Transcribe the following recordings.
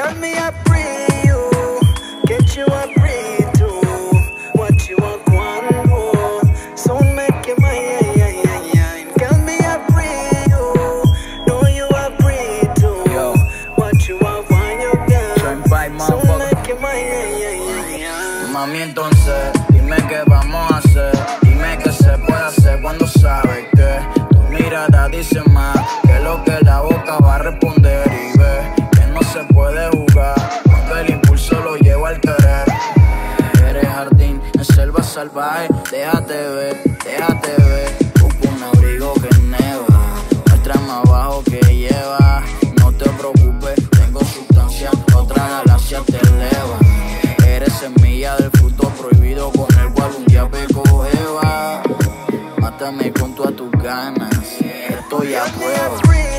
Girl, me I free you, get you a free too. What you want, cuando, so make you mine. Girl, me I free you, know you are free too. Yo. What you want, when you Turn get, by so motherfucker. make you mine. Mami, entonces, dime qué vamos a hacer. Dime qué se puede hacer cuando sabes que tu mirada dice más que lo que la boca va a responder. Y ve que no se puede jugar cuando el impulso lo lleva al querer. Eres jardín en selva salvaje, déjate ver, déjate ver. Busco un abrigo que neva, muestra más abajo que lleva. No te preocupes, tengo sustancia, otra galaxia te eleva. Eres semilla del fruto prohibido con el cual un día pecó Eva. Mátame con todas tus ganas, esto ya puedo.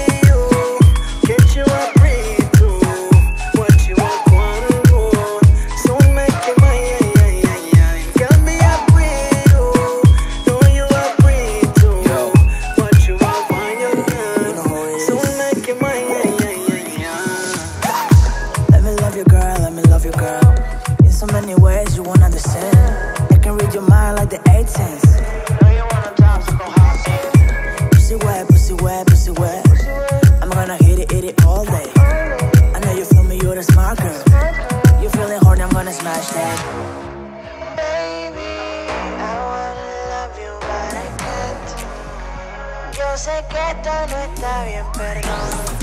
So many ways you won't understand. I can read your mind like the 8th sense. Know you wanna talk, so go hop in. Pussy wet, pussy wet, pussy wet. I'm gonna hit it all day. I know you feel me, you're the smart girl. You feeling horny, I'm gonna smash that. Baby, I wanna love you, but I can't. Yo sé que esto no está bien, perdón.